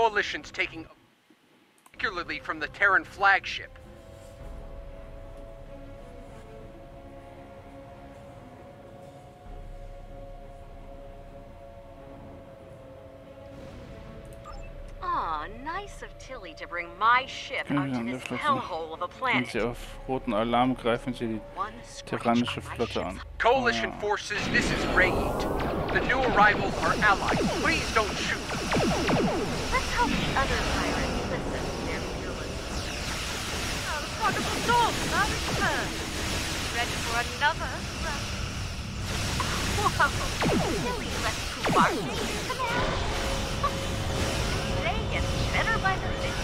Coalition's taking, particularly from the Terran flagship. Aw, nice of Tilly to bring my ship onto this hellhole of a Wenn planet. sie auf roten Alarm greifen, sie die tyrannische Flotte an. Coalition forces, this is Raid. The new arrivals are allies. Please don't shoot. Let's help the other pirates listen to their fearless. Oh, the wonderful dog has returned. Ready for another run. Whoa, Tilly left Kubark in command. They get better by the minute.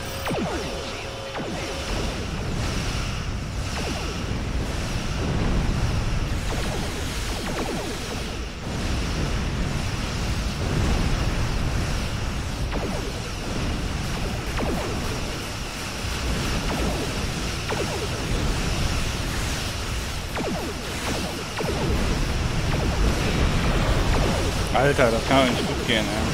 Alter, das kann doch nicht gut gehen, ey.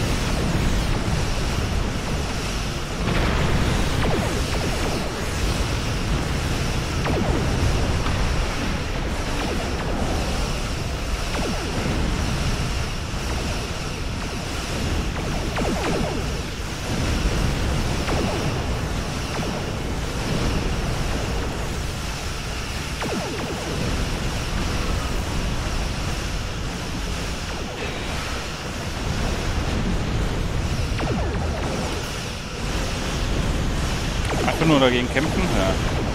Einfach nur dagegen kämpfen? Ja.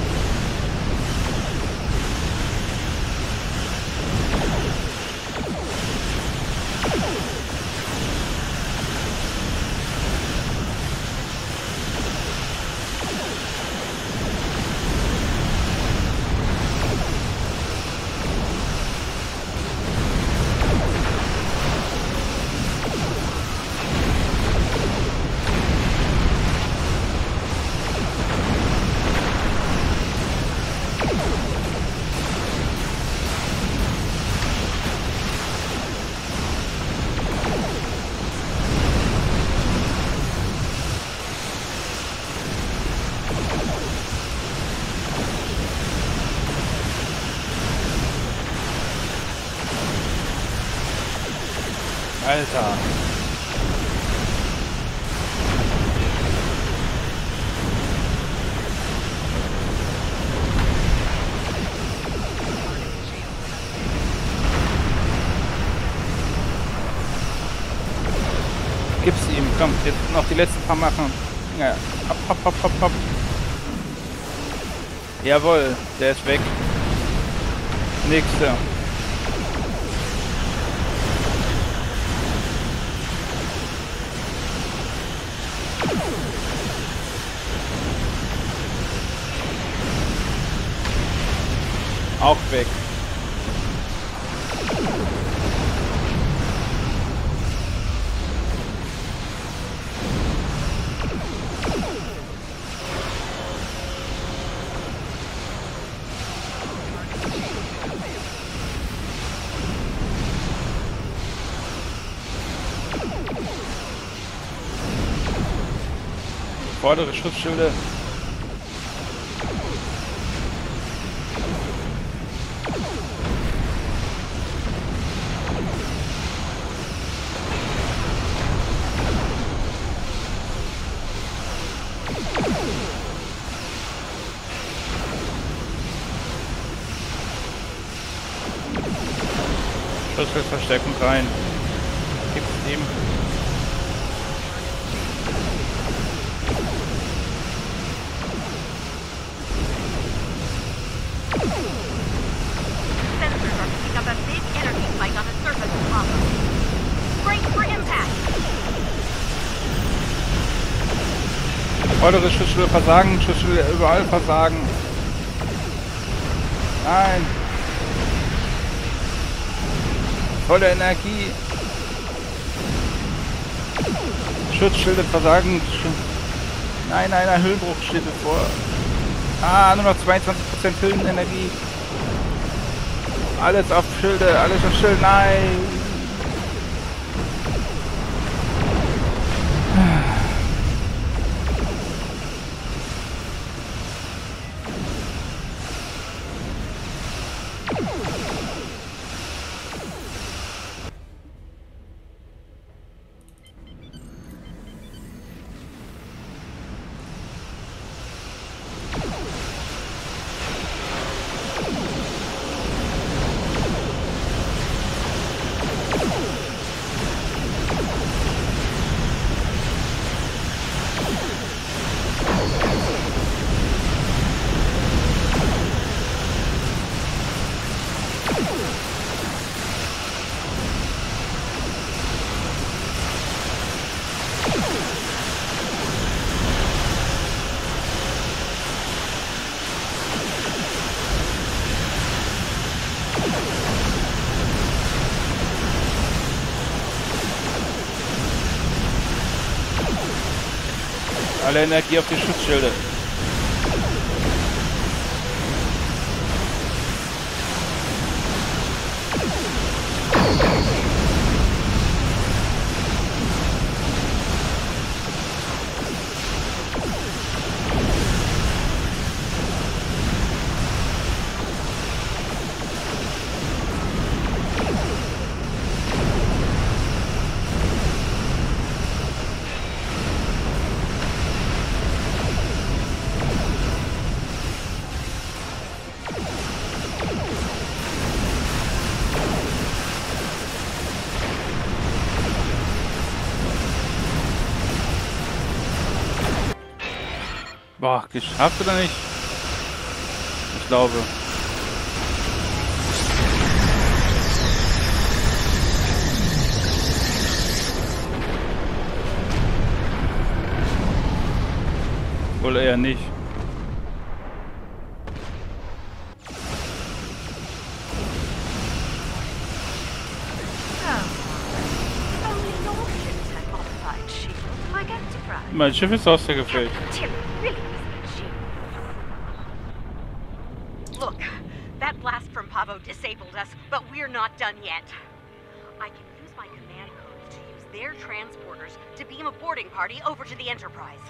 Alter. Gib's ihm, komm, jetzt noch die letzten paar machen. Ja, hopp, hopp, hopp, hopp, hopp. Jawohl, der ist weg. Nächster. Auch weg. Vordere Schutzschilde. Schutzschildverstärkung rein. Gibt's ihm. Sensors are picking up a big energy spike on the surface of Papa. Brace for impact. Vordere Schutzschilde versagen, Schutzschilde überall versagen. Nein. Volle Energie. Schutzschilde versagen. Nein, nein, ein Höhenbruch steht bevor. Ah, nur noch 22% Hüllenenergie. Alles auf Schilde, alles auf Schilde. Nein. Alle Energie auf die Schutzschilde. Boah, geschafft oder nicht? Ich glaube. Wohl eher nicht. Mein Schiff ist ausgefällt. Look, that blast from Pavo disabled us, but we're not done yet. I can use my command codes to use their transporters to beam a boarding party over to the Enterprise.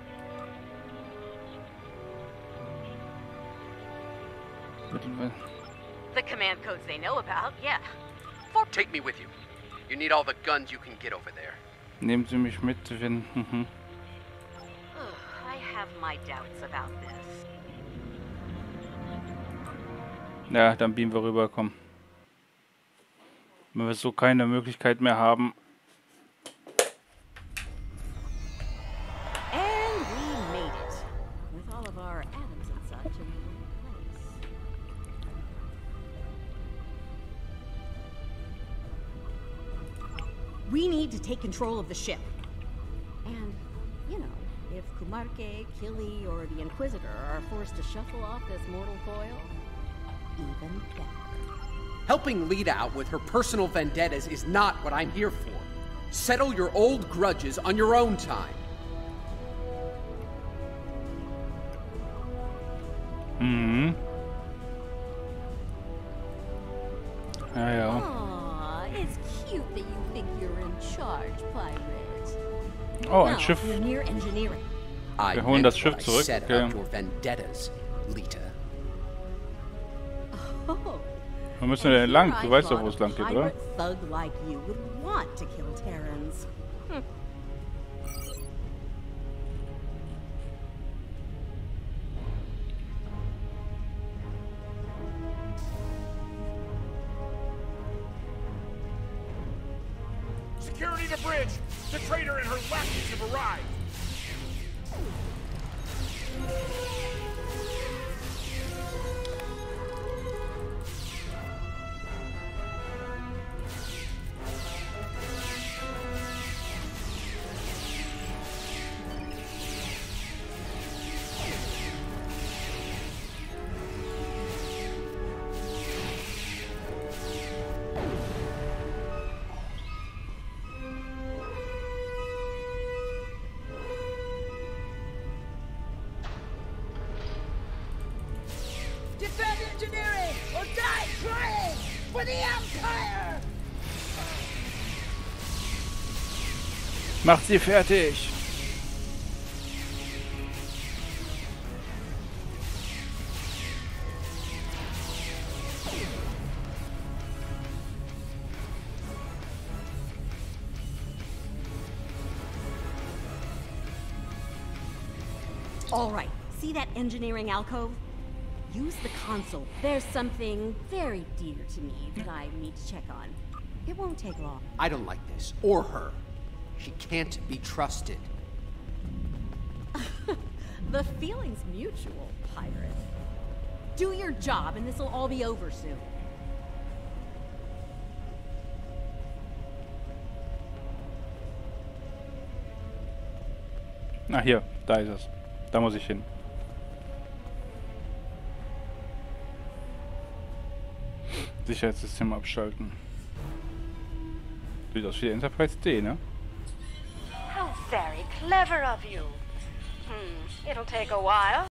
The command codes they know about, yeah. Take me with you. You need all the guns you can get over there. Nehmen Sie mich mit, wenn... I have my doubts about this. Ja, dann beamen wir rüber, komm. Wenn wir so keine Möglichkeit mehr haben. And we made it. With all of our atoms and such in place. We need to take control of the ship. And, you know, if Kumarke, Kili, or the Inquisitor are forced to shuffle off this mortal coil, even better. Helping Lita out with her personal vendettas is not what I'm here for. Settle your old grudges on your own time. Ja. Aw, it's cute that you think you're in charge, pirate. Oh, ein Now, Schiff. we're near engineering. I Wir holen meant das Schiff what I zurück, said okay. about your vendettas, Lita. Oh. Wo müssen wir denn lang? Du weißt doch, wo es lang geht, oder? Pirate thug like you would want to kill Terrans. Security to bridge! The traitor and her lackeys have arrived! Defend engineering or die trying for the Empire! Macht sie fertig! All right, see that engineering alcove? Use the console. There's something very dear to me that I need to check on. It won't take long. I don't like this, or her. She can't be trusted. The feeling's mutual, pirate. Do your job and this'll all be over soon. Ah, hier, da ist es. Da muss ich hin. Sicherheitssystem abschalten. Sieht aus wie Enterprise D, ne? How very clever of you. It'll take a while.